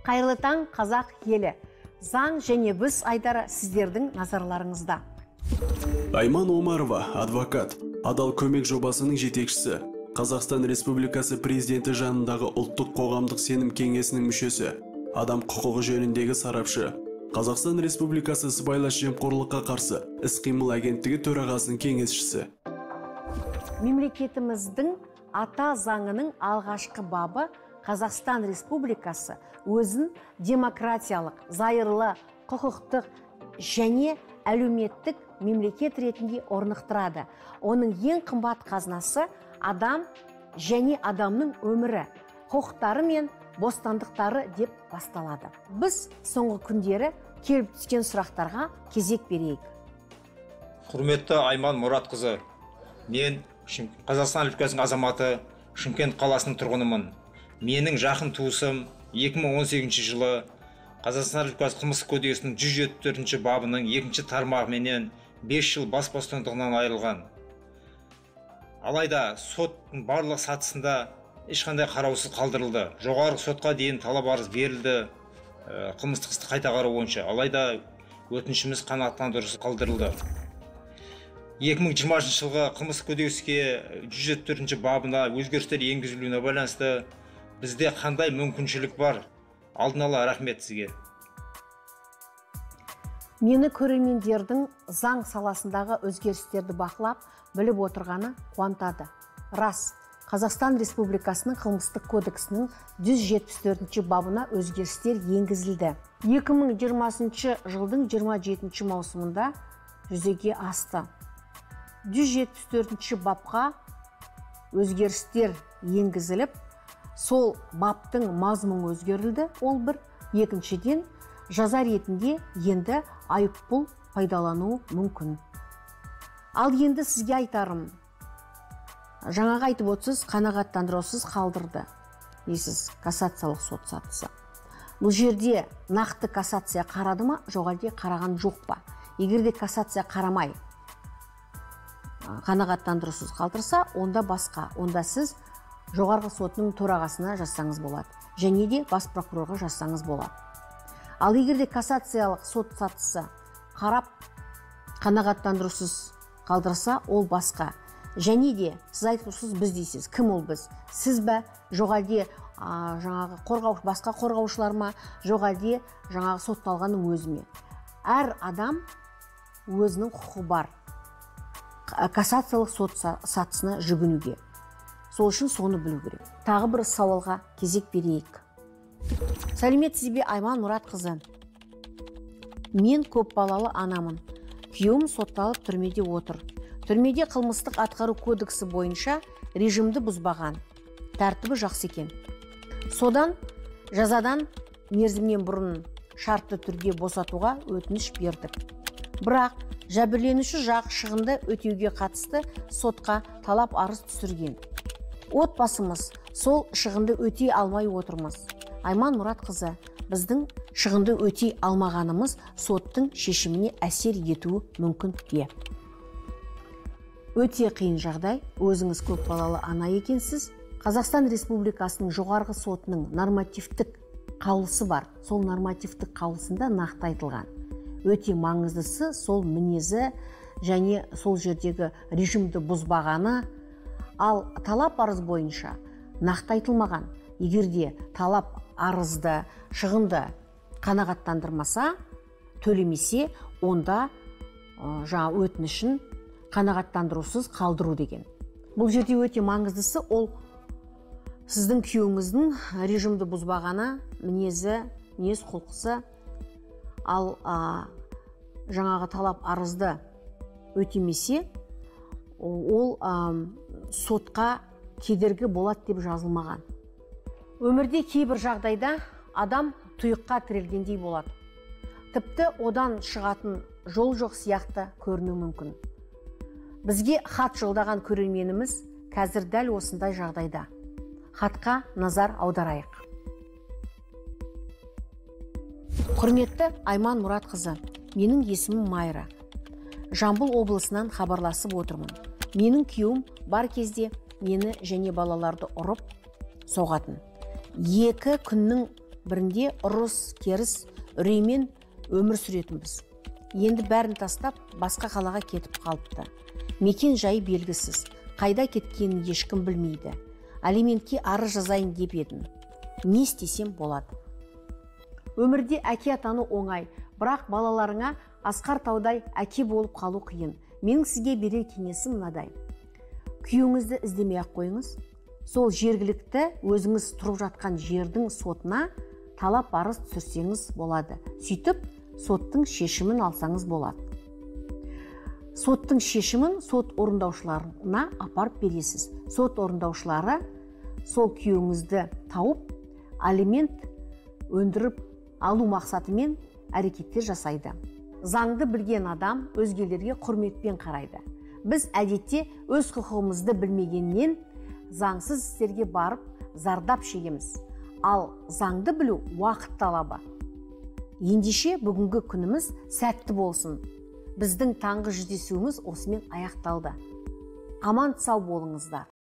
Қайырлы таң, қазақ елі. Заң және біз айдары сіздердің назарларыңызда. Айман Омарова, адвокат, адал көмек жобасының жетекшісі, Қазақстан Республикасы президенті жанындағы ұлттық қоғамдық сенім кеңесінің мүшесі, адам құқығы жөніндегі сарапшы, Қазақстан Республикасы сыбайлас жемқорлыққа қарсы іс-қимыл агенттігі төрағасының кеңесшісі. Мемлекетіміздің ата заңының алғашқы бабы Қазақстан Республикасы өзін демократиялық, зайырлы, құқықтық және әлеуметтік мемлекет ретінде орнықтырады. Оның ең қымбат қазынасы адам және адамның өмірі, құқықтары мен бостандықтары деп басталады. Біз соңғы күндері келіп түскен сұрақтарға кезек берейік. Құрметті Айман Мұратқызы, мен Қазақстан Республикасының азаматы, Шымкент қаласының тұрғынымын. Менің жақын туысым 2018 жылы Қазақстан Республикасы қылмыстық кодексінің 174 бабының 2 тармағыменен 5 жыл бас бостандығынан айырылған. Алайда соттың барлық сатысында ешқандай қараусыз қалдырылды. Жоғарғы сотқа дейін талап арыз берілді қылмыстық істі қайта қарау бойынша. Алайда өтінішіміз қанағаттандырусыз қалдырылды. 2020 жылғы қылмыстық кодекске 174 бабына өзгерістер енгізілуіне байланысты бізде қандай мүмкіншілік бар? Алдын ала рахмет сізге. Мені көрермендердің заң саласындағы өзгерістерді бақылап, біліп отырғаны қуантады. Рас, Қазақстан Республикасының қылмыстық кодексінің 174 бабына өзгерістер енгізілді. 2020 жылдың 27 маусымында жүзеге асты. 174 бапқа өзгерістер енгізіліп, сол баптың мазмұны өзгерілді. Ол бір. Екіншіден, жаза ретінде енді айыппұл пайдалануы мүмкін. Ал енді сізге айтарым. Жаңағы айтып отырсыз, қанағаттандырусыз қалдырды. Дейсіз, кассациялық сот сатысы. Бұл жерде нақты кассация қарады ма, жоқ әлде қараған жоқ па? Егер де кассация қарамай қанағаттандырусыз қалдырса, онда басқа. Онда сіз жоғарғы сотының төрағасына жазсаңыз болады. Және де бас прокурорға жазсаңыз болады. Ал егер де кассациялық сот сатысы қарап қанағаттандырусыз қалдырса, ол басқа. Және де сіз айтыңыз, біз дейсіз. Кім ол біз? Сіз бе? Жоқ әлде жаңағы басқа қорғаушылар ма? Жоқ әлде жаңағы сотталғанның өзі ме? Әр адам өзінің құқы бар. Кассациялық сот сатысына жүгінуге. Сол үшін соны білу керек. Тағы бір сауалға кезек берейік. Сәлеметсіз бе, Айман Мұратқызы? Мен көп балалы анамын. Күйеуім сотталып түрмеде отыр. Түрмеде қылмыстық атқару кодексі бойынша режимді бұзбаған. Тәртібі жақсы екен. Содан жазадан мерзімнен бұрын шартты түрде босатуға өтініш бердік. Бірақ жәбірленуші жақ шығынды өтеуге қатысты сотқа талап арыз түсірген. Отбасымыз сол шығынды өтей алмай отырмыз. Айман Мұратқызы, біздің шығынды өтей алмағанымыз соттың шешіміне әсер етуі мүмкін бе? Өте қиын жағдай, өзіңіз көп балалы ана екенсіз. Қазақстан Республикасының жоғарғы сотының нормативтік қаулысы бар. Сол нормативтік қаулысында нақты айтылған. Өте маңыздысы сол мінезі және сол жердегі режимді бұзбағаны. Ал талап арыз бойынша нақты айтылмаған. Егер де талап арызды, шығынды қанағаттандырмаса, төлемесе, онда жаңа өтінішін қанағаттандырусыз қалдыру деген. Бұл жерде өте маңыздысы ол сіздің күйеуіңіздің режимді бұзбағаны, мінез құлқысы. Ал жаңағы талап арызды өтемесе, ол сотқа кедергі болады деп жазылмаған. Өмірде кейбір жағдайда адам тұйыққа тірелгендей болады. Тіпті одан шығатын жол жоқ сияқты көріну мүмкін. Бізге хат жолдаған көрерменіміз қазір дәл осындай жағдайда. Хатқа назар аударайық. Құрметті Айман Мұратқызы, менің есімім Майра. Жамбыл облысынан хабарласып отырмын. Менің күйеуім бар кезде мені және балаларды ұрып соғатын. 2 күннің бірінде ұрыс, керіс, үреймен өмір сүретінбіз. Енді бәрін тастап, басқа қалаға кетіп қалыпты. Мекен жайы белгісіз, қайда кеткенін ешкім білмейді. Алиментке арыз жазайын деп едім. Не істесем болады? Өмірде әке атану оңай, бірақ балаларыңа Асқар Таудай әке болып қалу қиын. Менің сізге берер кеңесім мынадай. Күйеуіңізді іздемей-ақ қойыңыз. Сол жергілікті өзіңіз тұрып жатқан жердің сотына талап арыз түсірсеңіз болады. Сөйтіп, соттың шешімін алсаңыз болады. Соттың шешімін сот орындаушыларына апарып бересіз. Сот орындаушылары сол күйеуіңізді тауып, алимент өндіріп алу мақсатымен әрекеттер жасайды. Заңды білген адам өзгелерге құрметпен қарайды. Біз әдетте өз құқығымызды білмегеннен заңсыз істерге барып зардап шегеміз. Ал заңды білу уақыт талабы. Ендеше бүгінгі күніміз сәтті болсын. Біздің таңғы жүздесуіміз осымен аяқталды. Аман сау болыңыздар.